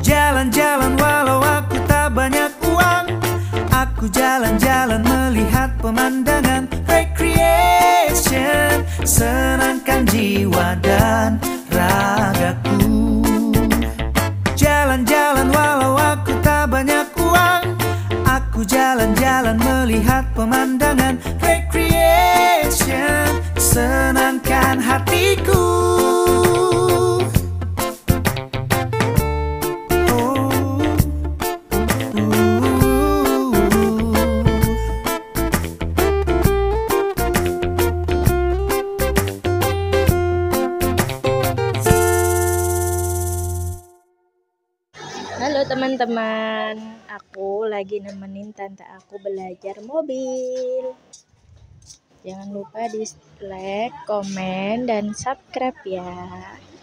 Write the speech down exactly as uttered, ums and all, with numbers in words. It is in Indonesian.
Jalan-jalan walau aku tak banyak uang. Aku jalan-jalan melihat pemandangan. Recreation, senangkan jiwa dan ragaku. Jalan-jalan walau aku tak banyak uang. Aku jalan-jalan melihat pemandangan. Recreation, senangkan hatiku. Halo teman-teman, aku lagi nemenin tante aku belajar mobil. Jangan lupa di like, komen, dan subscribe ya.